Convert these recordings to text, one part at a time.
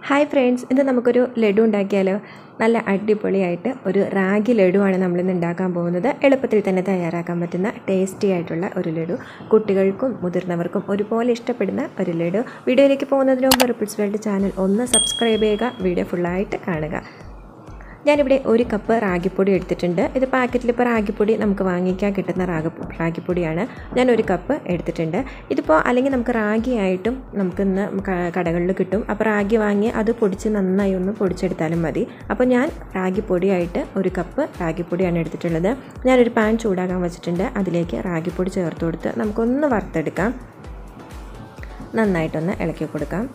Hi friends, ഇന്ന് നമുക്കൊരു ലഡു ഉണ്ടാക്കിയാലോ. നല്ല അടിപൊളിയായിട്ട് ഒരു റാഗി ലഡുവാണ് നമ്മളിന്ന് ഉണ്ടാക്കാൻ പോകുന്നത്. എളുപ്പത്തിൽ തന്നെ തയ്യാറാക്കാൻ പറ്റുന്ന ടേസ്റ്റി ആയിട്ടുള്ള ഒരു ലഡു, കുട്ടികൾക്കും മുതിർന്നവർക്കും ഒരുപോലെ ഇഷ്ടപ്പെടുന്ന ഒരു ലഡു. വീഡിയോയിലേക്ക് പോകുന്നതിന് മുമ്പ് റിപ്പിൾസ് വേൾഡ് ചാനൽ ഒന്ന് സബ്സ്ക്രൈബ് ചെയ്യുക, വീഡിയോ ഫുള്ളായിട്ട് കാണുക. ഞാനിവിടെ 1 കപ്പ് റാഗിപ്പൊടി എടുത്തിട്ടുണ്ട്. ഇത് പാക്കറ്റിൽ ഇപ്പോൾ റാഗിപ്പൊടി നമുക്ക് വാങ്ങിക്കാൻ കിട്ടുന്ന റാഗിപ്പൊടിയാണ്. ഞാൻ 1 കപ്പ് എടുത്തിട്ടുണ്ട്. ഇതിപ്പോൾ അല്ലെങ്കിൽ നമുക്ക് റാഗിയായിട്ടും നമുക്കിന്ന് കടകളിൽ കിട്ടും. അപ്പോൾ റാഗി വാങ്ങി അത് പൊടിച്ച് നന്നായി ഒന്ന് പൊടിച്ചെടുത്താലും മതി. അപ്പോൾ ഞാൻ റാഗിപ്പൊടിയായിട്ട് 1 കപ്പ് റാഗിപ്പൊടിയാണ് എടുത്തിട്ടുള്ളത്. ഞാനൊരു പാൻ ചൂടാക്കാൻ വെച്ചിട്ടുണ്ട്. അതിലേക്ക് റാഗിപ്പൊടി ചേർത്ത് കൊടുത്ത് നമുക്കൊന്ന് വറുത്തെടുക്കാം. നന്നായിട്ടൊന്ന് ഇളക്കി കൊടുക്കാം.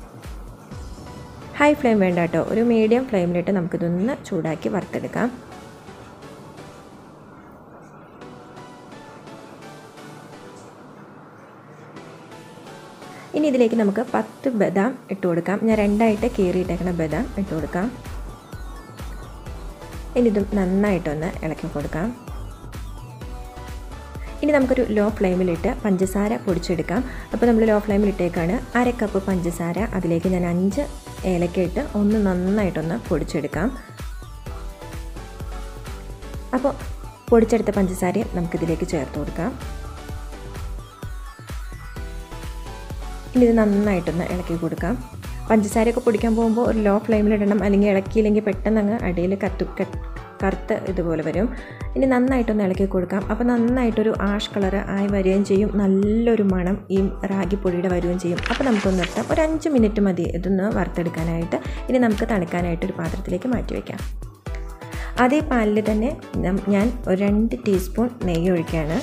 ഹൈ ഫ്ലെയിം വേണ്ട കേട്ടോ, ഒരു മീഡിയം ഫ്ലെയിമിലിട്ട് നമുക്കിതൊന്ന് ചൂടാക്കി വറുത്തെടുക്കാം. ഇനി ഇതിലേക്ക് നമുക്ക് 10 ബദാം ഇട്ട് കൊടുക്കാം. ഞാൻ 2ആയിട്ട് കീറിയിട്ടേക്കണ ബദാം ഇട്ട് കൊടുക്കാം. ഇനി ഇതും നന്നായിട്ടൊന്ന് ഇളക്കി കൊടുക്കാം. ഇനി നമുക്കൊരു ലോ ഫ്ലെയിമിലിട്ട് പഞ്ചസാര പൊടിച്ചെടുക്കാം. അപ്പോൾ നമ്മൾ ലോ ഫ്ലെയിമിലിട്ടേക്കാണ്. 1/2 കപ്പ് പഞ്ചസാര, അതിലേക്ക് ഞാൻ 5 ഏലക്ക ഇട്ട് ഒന്ന് നന്നായിട്ടൊന്ന് പൊടിച്ചെടുക്കാം. അപ്പോൾ പൊടിച്ചെടുത്ത പഞ്ചസാരയും നമുക്കിതിലേക്ക് ചേർത്ത് കൊടുക്കാം. ഇനി ഇത് നന്നായിട്ടൊന്ന് ഇളക്കി കൊടുക്കാം. പഞ്ചസാരയൊക്കെ പൊടിക്കാൻ പോകുമ്പോൾ ഒരു ലോ ഫ്ലെയിമിലിടണം, അല്ലെങ്കിൽ ഇളക്കിയില്ലെങ്കിൽ പെട്ടെന്ന് അങ്ങ് അടിയിൽ കറുത്ത് ഇതുപോലെ വരും. ഇനി നന്നായിട്ടൊന്ന് ഇളക്കി കൊടുക്കാം. അപ്പോൾ നന്നായിട്ടൊരു ആഷ് കളർ ആയി വരികയും ചെയ്യും, നല്ലൊരു മണം ഈ റാഗിപ്പൊടിയുടെ വരികയും ചെയ്യും. അപ്പോൾ നമുക്കൊന്ന് നിർത്താം. ഒരു 5 മിനിറ്റ് മതി ഇതൊന്ന് വറുത്തെടുക്കാനായിട്ട്. ഇനി നമുക്ക് തണുക്കാനായിട്ട് ഒരു പാത്രത്തിലേക്ക് മാറ്റി വയ്ക്കാം. അതേ പാലിൽ തന്നെ ഞാൻ ഒരു 2 ടീസ്പൂൺ നെയ്യ് ഒഴിക്കുകയാണ്.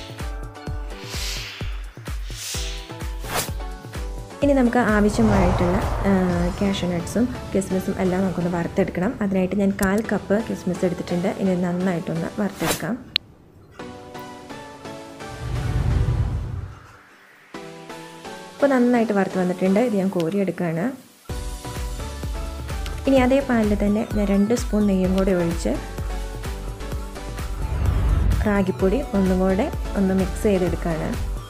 ഇനി നമുക്ക് ആവശ്യമായിട്ടുള്ള കാഷ്യൂ നട്ട്സും കിസ്മിസും എല്ലാം നമുക്കൊന്ന് വറുത്തെടുക്കണം. അതിനായിട്ട് ഞാൻ 1/4 കപ്പ് കിസ്മിസ് എടുത്തിട്ടുണ്ട്. ഇനി നന്നായിട്ടൊന്ന് വറുത്തെടുക്കാം. ഇപ്പോൾ നന്നായിട്ട് വറുത്ത് വന്നിട്ടുണ്ട്. ഇത് ഞാൻ കോരിയെടുക്കുകയാണ്. ഇനി അതേ പാനിൽ തന്നെ ഞാൻ 2 സ്പൂൺ നെയ്യും കൂടെ ഒഴിച്ച് റാഗിപ്പൊടി ഒന്നും കൂടെ ഒന്ന് മിക്സ് ചെയ്തെടുക്കുകയാണ്.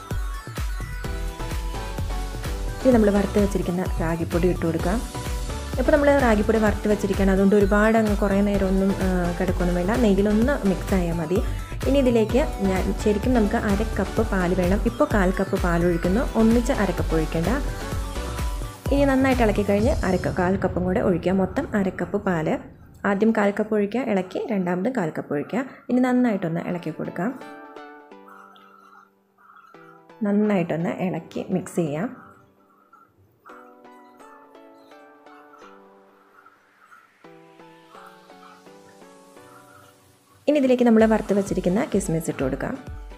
ഇനി നമ്മൾ വറുത്ത് വെച്ചിരിക്കുന്ന റാഗിപ്പൊടി ഇട്ട് കൊടുക്കാം. ഇപ്പോൾ നമ്മൾ റാഗിപ്പൊടി വറുത്ത് വെച്ചിരിക്കുകയാണ്, അതുകൊണ്ട് ഒരുപാട് അങ്ങ് കുറേ നേരം ഒന്നും കിടക്കൊന്നും വേണ്ട. നെയ്യിലൊന്ന് മിക്സ് ആയാൽ മതി. ഇനി ഇതിലേക്ക് ഞാൻ ശരിക്കും നമുക്ക് 1/2 കപ്പ് പാല് വേണം. ഇപ്പോൾ 1/4 കപ്പ് പാൽ ഒഴിക്കുന്നു, ഒന്നിച്ച് 1/2 കപ്പ് ഒഴിക്കേണ്ട. ഇനി നന്നായിട്ട് ഇളക്കി കഴിഞ്ഞ് 1/4 കപ്പും കൂടെ ഒഴിക്കുക. മൊത്തം 1/2 കപ്പ് പാല്. ആദ്യം 1/4 കപ്പ് ഒഴിക്കുക, ഇളക്കി രണ്ടാമതും 1/4 കപ്പ് ഒഴിക്കുക. ഇനി നന്നായിട്ടൊന്ന് ഇളക്കി കൊടുക്കാം. നന്നായിട്ടൊന്ന് ഇളക്കി മിക്സ് ചെയ്യാം. ഇനി ഇതിലേക്ക് നമ്മൾ വറുത്ത് വെച്ചിരിക്കുന്ന കിസ്മിസ് ഇട്ട് കൊടുക്കാം.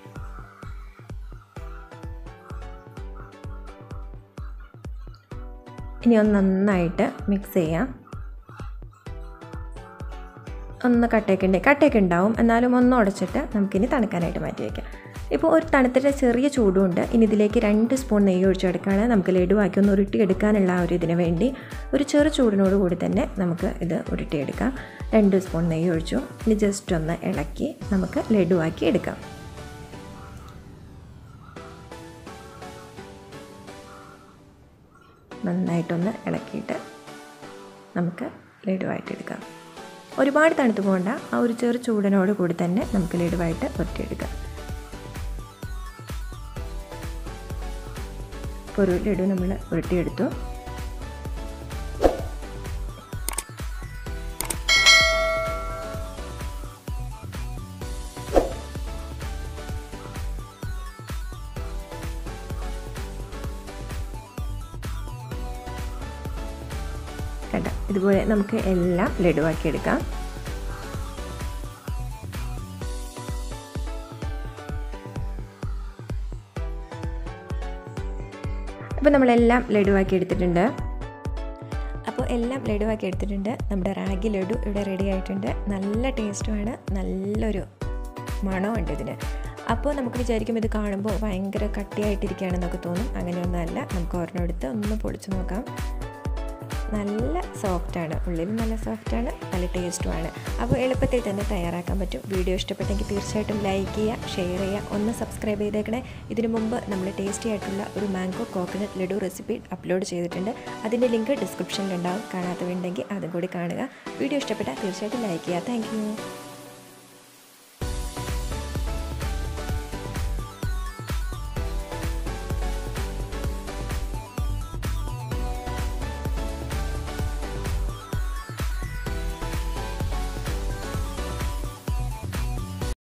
ഇനി ഒന്ന് നന്നായിട്ട് മിക്സ് ചെയ്യാം. ഒന്ന് കട്ടയൊക്കെ ഉണ്ടാവും, എന്നാലും ഒന്ന് ഉടച്ചിട്ട് നമുക്കിനി തണുക്കാനായിട്ട് മാറ്റി വയ്ക്കാം. ഇപ്പോൾ ഒരു തണുത്തിട്ട് ചെറിയ ചൂടുണ്ട്. ഇനി ഇതിലേക്ക് 2 സ്പൂൺ നെയ്യ് ഒഴിച്ചെടുക്കുകയാണ്. നമുക്ക് ലഡുവാക്കി ഒന്ന് ഉരുട്ടിയെടുക്കാനുള്ള ഒരു ഇതിന് വേണ്ടി ഒരു ചെറു ചൂടിനോട് കൂടി തന്നെ നമുക്ക് ഇത് ഉരുട്ടിയെടുക്കാം. 2 സ്പൂൺ നെയ്യ് ഒഴിച്ചു. ഇനി ജസ്റ്റ് ഒന്ന് ഇളക്കി നമുക്ക് ലഡുവാക്കി എടുക്കാം. നന്നായിട്ടൊന്ന് ഇളക്കിയിട്ട് നമുക്ക് ലഡുവായിട്ട് എടുക്കാം. ഒരുപാട് തണുത്ത് പോകണ്ട, ആ ഒരു ചെറു ചൂടിനോട് കൂടി തന്നെ നമുക്ക് ലഡുവായിട്ട് ഉരുട്ടിയെടുക്കാം. ഇപ്പോൾ ഒരു ലഡു നമ്മൾ ഉരുട്ടിയെടുത്തു. കണ്ട, ഇതുപോലെ നമുക്ക് എല്ലാം ലഡുവാക്കി എടുക്കാം. അപ്പോൾ നമ്മളെല്ലാം ലഡുവാക്കി എടുത്തിട്ടുണ്ട്. നമ്മുടെ റാഗി ലഡു ഇവിടെ റെഡി ആയിട്ടുണ്ട്. നല്ല ടേസ്റ്റുമാണ്, നല്ലൊരു മണമുണ്ട് ഇതിന്. അപ്പോൾ നമുക്ക് വിചാരിക്കും ഇത് കാണുമ്പോൾ ഭയങ്കര കട്ടിയായിട്ടിരിക്കുകയാണെന്നൊക്കെ തോന്നും. അങ്ങനെയൊന്നുമല്ല. നമുക്ക് ഒരെണ്ണം എടുത്ത് ഒന്ന് പൊടിച്ച് നോക്കാം. നല്ല സോഫ്റ്റാണ്, ഉള്ളിൽ നല്ല സോഫ്റ്റാണ്, നല്ല ടേസ്റ്റുമാണ്. അപ്പോൾ എളുപ്പത്തിൽ തന്നെ തയ്യാറാക്കാൻ പറ്റും. വീഡിയോ ഇഷ്ടപ്പെട്ടെങ്കിൽ തീർച്ചയായിട്ടും ലൈക്ക് ചെയ്യുക, ഷെയർ ചെയ്യുക, ഒന്ന് സബ്സ്ക്രൈബ് ചെയ്തേക്കണേ. ഇതിനു മുമ്പ് നമ്മൾ ടേസ്റ്റി ആയിട്ടുള്ള ഒരു mango coconut laddu recipe upload ചെയ്തിട്ടുണ്ട്. അതിൻ്റെ ലിങ്ക് ഡിസ്ക്രിപ്ഷനിലുണ്ടാവും. കാണാത്തവരുണ്ടെങ്കിൽ അതും കൂടി കാണുക. വീഡിയോ ഇഷ്ടപ്പെട്ടാൽ തീർച്ചയായിട്ടും ലൈക്ക് ചെയ്യുക. Thank U.